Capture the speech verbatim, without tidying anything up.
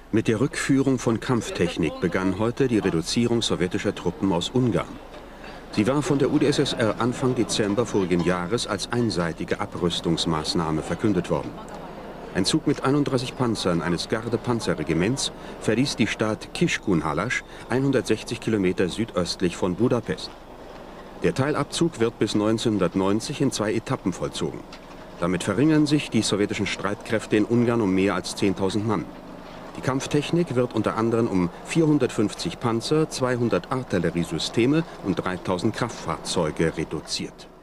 Mit der Rückführung von Kampftechnik begann heute die Reduzierung sowjetischer Truppen aus Ungarn. Sie war von der U d S S R Anfang Dezember vorigen Jahres als einseitige Abrüstungsmaßnahme verkündet worden. Ein Zug mit einunddreißig Panzern eines Garde-Panzerregiments verließ die Stadt Kiskunhalas, hundertsechzig Kilometer südöstlich von Budapest. Der Teilabzug wird bis neunzehnhundertneunzig in zwei Etappen vollzogen. Damit verringern sich die sowjetischen Streitkräfte in Ungarn um mehr als zehntausend Mann. Die Kampftechnik wird unter anderem um vierhundertfünfzig Panzer, zweihundert Artilleriesysteme und dreitausend Kraftfahrzeuge reduziert.